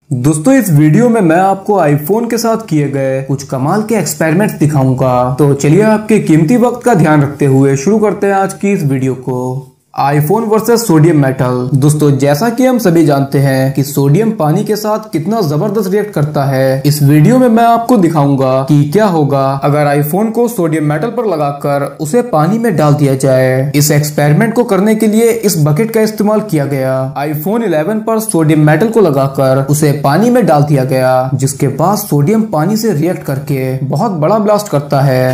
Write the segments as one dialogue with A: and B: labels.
A: दोस्तों इस वीडियो में मैं आपको आईफोन के साथ किए गए कुछ कमाल के एक्सपेरिमेंट्स दिखाऊंगा। तो चलिए आपके कीमती वक्त का ध्यान रखते हुए शुरू करते हैं आज की इस वीडियो को। IPhone versus sodium metal. दोस्तों जैसा कि हम सभी जानते हैं कि सोडियम पानी के साथ कितना जबरदस्त रिएक्ट करता है। इस वीडियो में मैं आपको दिखाऊंगा कि क्या होगा अगर आईफोन को सोडियम मेटल पर लगाकर उसे पानी में डाल दिया जाए। इस एक्सपेरिमेंट को करने के लिए इस बकेट का इस्तेमाल किया गया। आईफोन 11 पर सोडियम मेटल को लगाकर उसे पानी में डाल दिया गया, जिसके बाद सोडियम पानी से रिएक्ट करके बहुत बड़ा ब्लास्ट करता है।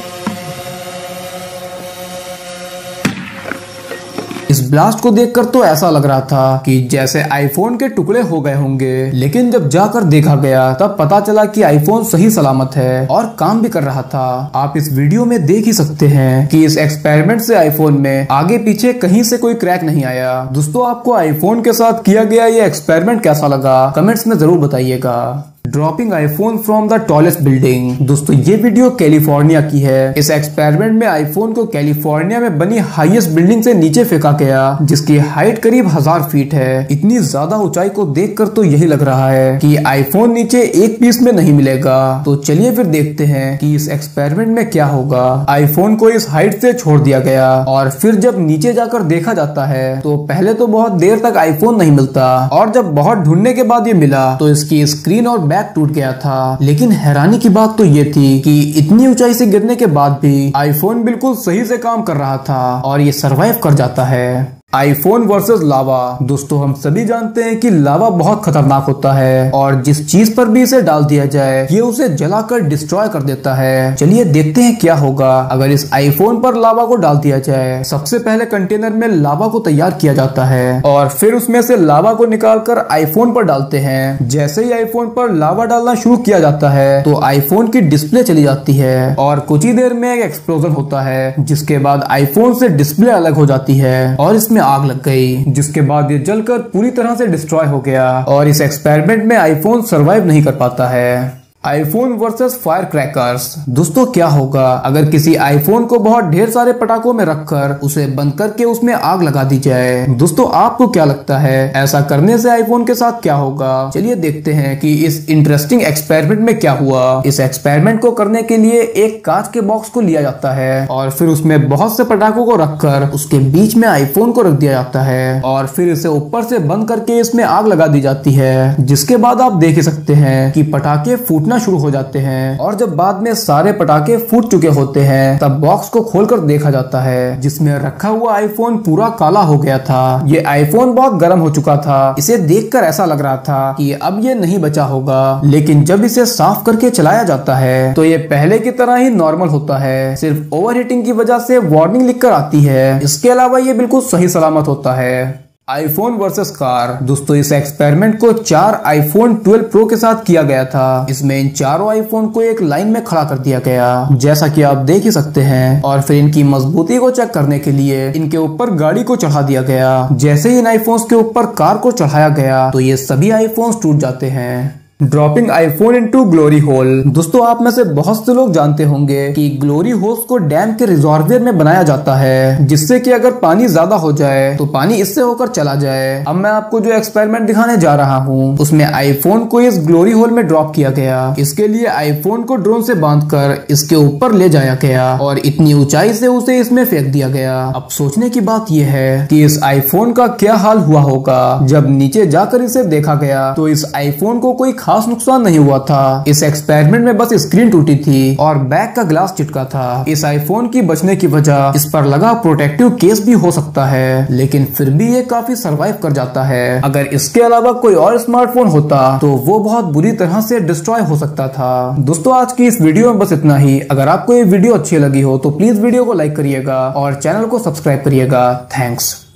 A: इस ब्लास्ट को देखकर तो ऐसा लग रहा था कि जैसे आईफोन के टुकड़े हो गए होंगे, लेकिन जब जाकर देखा गया तब पता चला कि आईफोन सही सलामत है और काम भी कर रहा था। आप इस वीडियो में देख ही सकते हैं कि इस एक्सपेरिमेंट से आईफोन में आगे पीछे कहीं से कोई क्रैक नहीं आया। दोस्तों आपको आईफोन के साथ किया गया ये एक्सपेरिमेंट कैसा लगा कमेंट्स में जरूर बताइएगा। Dropping iPhone from the tallest building. दोस्तों ये वीडियो कैलिफोर्निया की है। इस एक्सपेरिमेंट में आईफोन को कैलिफोर्निया में बनी हाईएस्ट बिल्डिंग से नीचे फेंका गया, जिसकी हाइट करीब 1000 फीट है। इतनी ज्यादा ऊंचाई को देखकर तो यही लग रहा है कि आईफोन नीचे एक पीस में नहीं मिलेगा। तो चलिए फिर देखते हैं कि इस एक्सपेरिमेंट में क्या होगा। आईफोन को इस हाइट से छोड़ दिया गया और फिर जब नीचे जाकर देखा जाता है तो पहले तो बहुत देर तक आईफोन नहीं मिलता, और जब बहुत ढूंढने के बाद ये मिला तो इसकी स्क्रीन और बैक टूट गया था। लेकिन हैरानी की बात तो ये थी कि इतनी ऊंचाई से गिरने के बाद भी आईफोन बिल्कुल सही से काम कर रहा था और ये सरवाइव कर जाता है। IPhone versus lava. दोस्तों हम सभी जानते हैं कि लावा बहुत खतरनाक होता है और जिस चीज पर भी इसे डाल दिया जाए ये उसे जलाकर डिस्ट्रॉय कर देता है। चलिए देखते हैं क्या होगा अगर इस आईफोन पर लावा को डाल दिया जाए। सबसे पहले कंटेनर में लावा को तैयार किया जाता है और फिर उसमें से लावा को निकालकर आईफोन पर डालते हैं। जैसे ही आईफोन पर लावा डालना शुरू किया जाता है तो आईफोन की डिस्प्ले चली जाती है और कुछ ही देर में एक एक्सप्लोजन होता है, जिसके बाद आईफोन से डिस्प्ले अलग हो जाती है और इसमें आग लग गई, जिसके बाद ये जलकर पूरी तरह से डिस्ट्रॉय हो गया और इस एक्सपेरिमेंट में आईफोन सरवाइव नहीं कर पाता है। IPhone versus fire crackers. दोस्तों क्या होगा अगर किसी आईफोन को बहुत ढेर सारे पटाखों में रखकर उसे बंद करके उसमें आग लगा दी जाए। दोस्तों आपको क्या लगता है ऐसा करने से आईफोन के साथ क्या होगा? चलिए देखते हैं कि इस इंटरेस्टिंग एक्सपेरिमेंट में क्या हुआ। इस एक्सपेरिमेंट को करने के लिए एक कांच के बॉक्स को लिया जाता है और फिर उसमें बहुत से पटाखों को रखकर उसके बीच में आईफोन को रख दिया जाता है और फिर इसे ऊपर से बंद करके इसमें आग लगा दी जाती है। जिसके बाद आप देख सकते हैं कि पटाखे फूटना शुरू हो जाते हैं और जब बाद में सारे पटाखे फूट चुके होते हैं तब बॉक्स को खोलकर देखा जाता है, जिसमें रखा हुआ आईफोन पूरा काला हो गया था। ये आईफोन बहुत गर्म हो चुका था। इसे देखकर ऐसा लग रहा था कि अब ये नहीं बचा होगा, लेकिन जब इसे साफ करके चलाया जाता है तो ये पहले की तरह ही नॉर्मल होता है। सिर्फ ओवरहीटिंग की वजह से वार्निंग लिखकर आती है, इसके अलावा ये बिल्कुल सही सलामत होता है। IPhone versus car. दोस्तों इस एक्सपेरिमेंट को 4 आईफोन 12 प्रो के साथ किया गया था। इसमें इन चारों आईफोन को एक लाइन में खड़ा कर दिया गया, जैसा कि आप देख ही सकते हैं, और फिर इनकी मजबूती को चेक करने के लिए इनके ऊपर गाड़ी को चढ़ा दिया गया। जैसे ही इन आईफोन्स के ऊपर कार को चढ़ाया गया तो ये सभी आईफोन्स टूट जाते हैं। Dropping iPhone into glory hole. दोस्तों आप में से बहुत से लोग जानते होंगे कि ग्लोरी होल्स को डैम के रिजर्वोयर में बनाया जाता है, जिससे कि अगर पानी ज्यादा हो जाए तो पानी इससे होकर चला जाए। अब मैं आपको जो एक्सपेरिमेंट दिखाने जा रहा हूँ उसमें आईफोन को इस ग्लोरी होल में ड्रॉप किया गया। इसके लिए आईफोन को ड्रोन से बांधकर इसके ऊपर ले जाया गया और इतनी ऊंचाई से उसे इसमें फेंक दिया गया। अब सोचने की बात यह है कि इस आईफोन का क्या हाल हुआ होगा। जब नीचे जाकर इसे देखा गया तो इस आईफोन को कोई खास नुकसान नहीं हुआ था। इस एक्सपेरिमेंट में बस स्क्रीन टूटी थी और बैक का ग्लास चिटका था। इस आईफोन की बचने की वजह इस पर लगा प्रोटेक्टिव केस भी हो सकता है, लेकिन फिर भी ये काफी सरवाइव कर जाता है। अगर इसके अलावा कोई और स्मार्टफोन होता तो वो बहुत बुरी तरह से डिस्ट्रॉय हो सकता था। दोस्तों आज की इस वीडियो में बस इतना ही। अगर आपको ये वीडियो अच्छी लगी हो तो प्लीज वीडियो को लाइक करिएगा और चैनल को सब्सक्राइब करिएगा। थैंक्स।